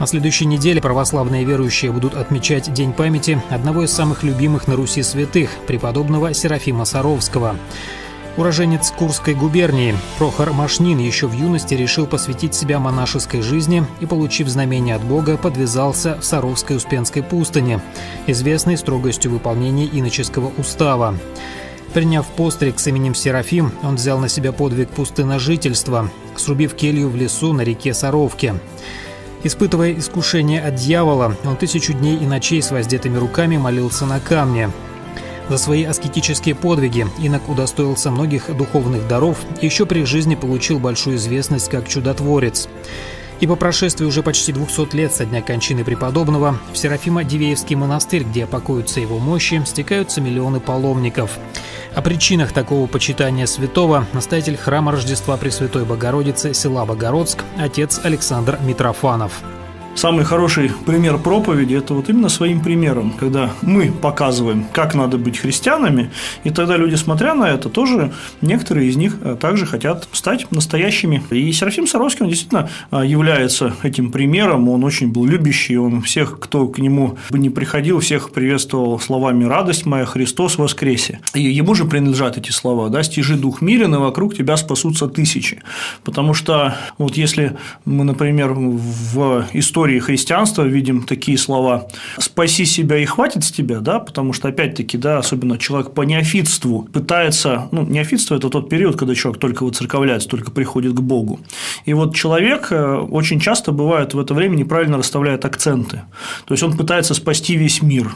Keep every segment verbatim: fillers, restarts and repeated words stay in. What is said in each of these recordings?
На следующей неделе православные верующие будут отмечать День памяти одного из самых любимых на Руси святых, преподобного Серафима Саровского. Уроженец Курской губернии Прохор Машнин еще в юности решил посвятить себя монашеской жизни и, получив знамение от Бога, подвязался в Саровской Успенской пустыне, известной строгостью выполнения иноческого устава. Приняв постриг с именем Серафим, он взял на себя подвиг пустынножительства, срубив келью в лесу на реке Саровке. Испытывая искушение от дьявола, он тысячу дней и ночей с воздетыми руками молился на камне. За свои аскетические подвиги инок удостоился многих духовных даров и еще при жизни получил большую известность как чудотворец. И по прошествии уже почти двухсот лет со дня кончины преподобного в Серафимо-Дивеевский монастырь, где покоятся его мощи, стекаются миллионы паломников. О причинах такого почитания святого настоятель храма Рождества Пресвятой Богородицы села Богородск отец Александр Митрофанов. Самый хороший пример проповеди – это вот именно своим примером, когда мы показываем, как надо быть христианами, и тогда люди, смотря на это, тоже, некоторые из них также хотят стать настоящими. И Серафим Саровский, он действительно является этим примером, он очень был любящий, он всех, кто к нему бы не приходил, всех приветствовал словами «Радость моя, Христос воскресе». И ему же принадлежат эти слова, да, «Стяжи дух мирен, и вокруг тебя спасутся тысячи». Потому что вот если мы, например, в истории истории христианства видим такие слова «спаси себя и хватит с тебя», да, потому что, опять-таки, да, особенно человек по неофитству пытается, ну, неофитство – это тот период, когда человек только воцерковляется, только приходит к Богу. И вот человек очень часто бывает в это время неправильно расставляет акценты, то есть он пытается спасти весь мир,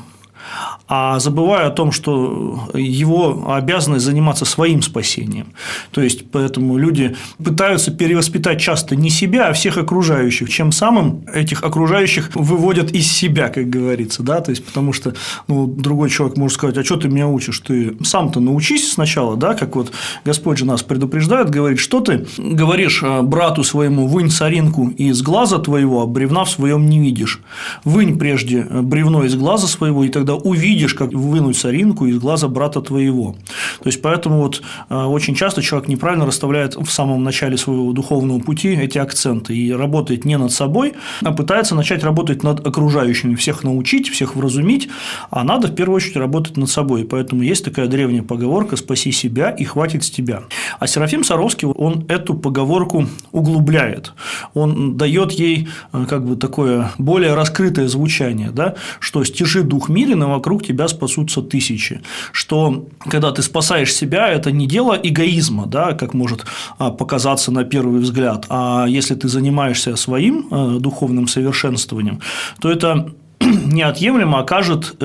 а забывая о том, что его обязанность заниматься своим спасением. То есть, поэтому люди пытаются перевоспитать часто не себя, а всех окружающих, чем самым этих окружающих выводят из себя, как говорится, да, то есть, потому что, ну, другой человек может сказать: а что ты меня учишь, ты сам-то научись сначала, да, как вот Господь же нас предупреждает, говорит, что ты говоришь брату своему: вынь соринку из глаза твоего, а бревна в своем не видишь, вынь прежде бревно из глаза своего, и тогда увидишь, как вынуть соринку из глаза брата твоего. То есть, поэтому вот очень часто человек неправильно расставляет в самом начале своего духовного пути эти акценты и работает не над собой, а пытается начать работать над окружающими, всех научить, всех вразумить, а надо в первую очередь работать над собой. И поэтому есть такая древняя поговорка: «Спаси себя и хватит с тебя». А Серафим Саровский, он эту поговорку углубляет, он дает ей как бы такое более раскрытое звучание, да, что «стяжи дух мирен, и вокруг тебя спасутся тысячи», что когда ты спасаешь себя, это не дело эгоизма, да, как может показаться на первый взгляд, а если ты занимаешься своим духовным совершенствованием, то это неотъемлемо окажет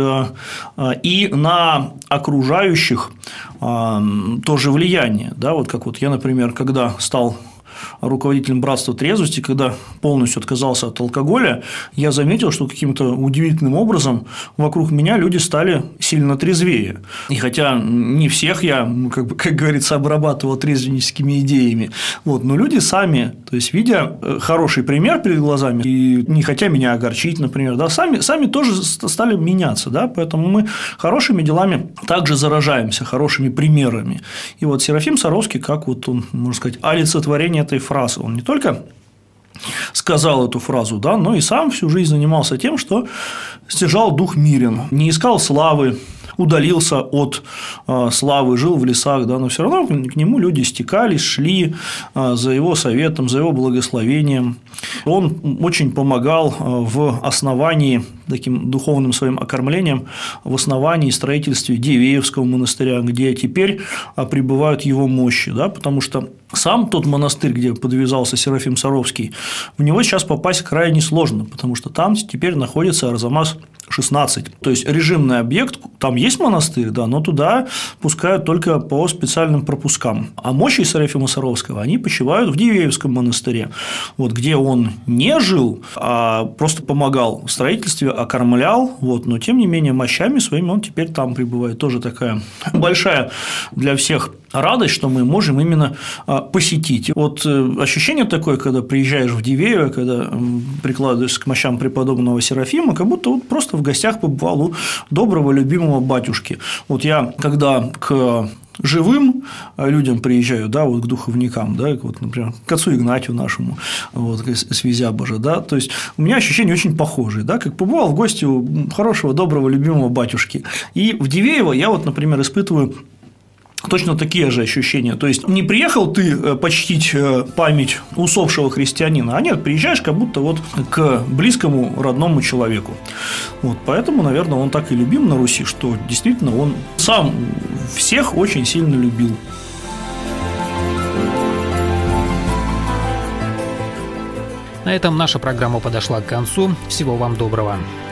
и на окружающих тоже влияние, да, вот как вот я, например, когда стал руководителем братства трезвости, когда полностью отказался от алкоголя, я заметил, что каким-то удивительным образом вокруг меня люди стали сильно трезвее. И хотя не всех я, как, бы, как говорится, обрабатывал трезвенническими идеями, вот, но люди сами, то есть, видя хороший пример перед глазами и не хотя меня огорчить, например, да, сами, сами тоже стали меняться, да, поэтому мы хорошими делами также заражаемся, хорошими примерами. И вот Серафим Саровский, как вот он, можно сказать, олицетворение этой фразы. Он не только сказал эту фразу, да, но и сам всю жизнь занимался тем, что стяжал дух мирен, не искал славы, удалился от э, славы, жил в лесах, да, но все равно к нему люди стекались, шли э, за его советом, за его благословением. Он очень помогал э, в основании, таким духовным своим окормлением, в основании и строительстве Дивеевского монастыря, где теперь э, пребывают его мощи, да, потому что сам тот монастырь, где подвязался Серафим Саровский, в него сейчас попасть крайне сложно, потому что там теперь находится Арзамас шестнадцать. То есть режимный объект, там есть монастырь, да, но туда пускают только по специальным пропускам. А мощи Серафима Саровского, они почивают в Дивеевском монастыре, вот, где он не жил, а просто помогал в строительстве, окормлял, вот, но тем не менее мощами своими он теперь там пребывает. Тоже такая большая для всех радость, что мы можем именно посетить. Вот ощущение такое, когда приезжаешь в Дивеево, когда прикладываешься к мощам преподобного Серафима, как будто вот просто в гостях побывал у доброго, любимого батюшки. Вот я, когда к живым людям приезжаю, да, вот к духовникам, да, вот, например, к отцу Игнатию нашему, вот, связя Божия, да, то есть у меня ощущения очень похожие, да, как побывал в гости у хорошего, доброго, любимого батюшки. И в Дивеево я вот, например, испытываю точно такие же ощущения. То есть не приехал ты почтить память усопшего христианина, а нет, приезжаешь как будто вот к близкому родному человеку. Вот, поэтому, наверное, он так и любим на Руси, что действительно он сам всех очень сильно любил. На этом наша программа подошла к концу. Всего вам доброго.